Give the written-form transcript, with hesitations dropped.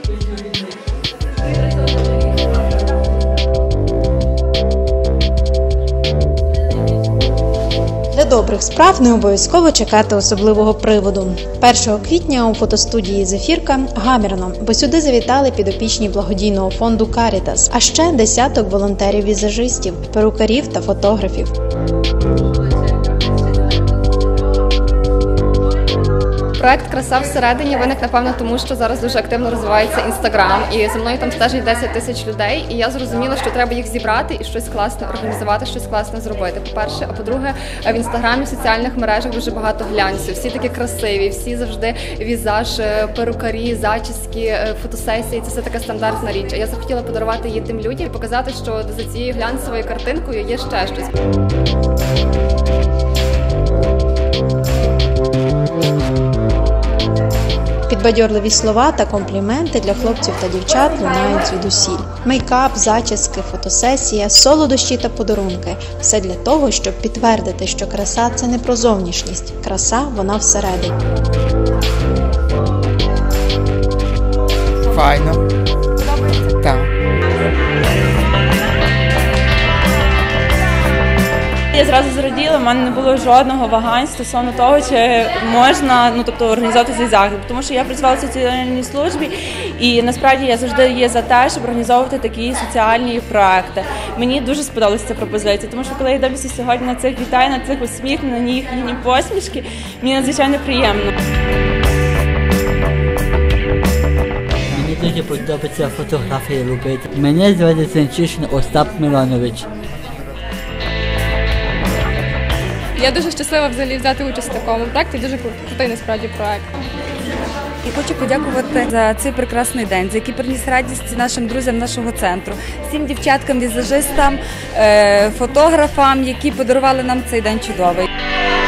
Для добрих справ не обов'язково чекати особливого приводу. 1 квітня у фотостудії «Зефірка» гамірно, бо сюди завітали підопічні благодійного фонду «Карітас», а ще десяток волонтерів-візажистів, перукарів та фотографів. Проект «Краса всередині» виник, напевно, тому що зараз дуже активно розвивається Інстаграм, і за мною там стежить 10 тисяч людей, і я зрозуміла, що треба їх зібрати і щось класне організувати, щось класне зробити, по-перше. А по-друге, в Інстаграмі, в соціальних мережах дуже багато глянців, всі такі красиві, всі завжди візаж, перукарі, зачіски, фотосесії, це все така стандартна річ. А я захотіла подарувати її тим людям і показати, що за цією глянцевою картинкою є ще щось. Підбадьорливі слова та компліменти для хлопців та дівчат лунають звідусіль. Мейкап, зачіски, фотосесія, солодощі та подарунки – все для того, щоб підтвердити, що краса – це не про зовнішність. Краса – вона всередині. Файно. Так. Я зразу зраділа, в мене не було жодного вагань стосовно того, чи можна організувати цей захід. Тому що я працювала в соціальній службі і насправді я завжди є за те, щоб організовувати такі соціальні проекти. Мені дуже сподобалася ця пропозиція, тому що коли я дивлюся сьогодні на цих вітань, на цих усміхнень, на їхні посмішки, мені надзвичайно приємно. Мені дуже подобається фотографії робити. Мене звати Сенчишин Остап Миланович. Я дуже щаслива взагалі взяти участь в такому проєкті, дуже крутий насправді проєкт. І хочу подякувати за цей прекрасний день, за який приніс радість нашим друзям нашого центру, всім дівчаткам, візажистам, фотографам, які подарували нам цей день чудовий.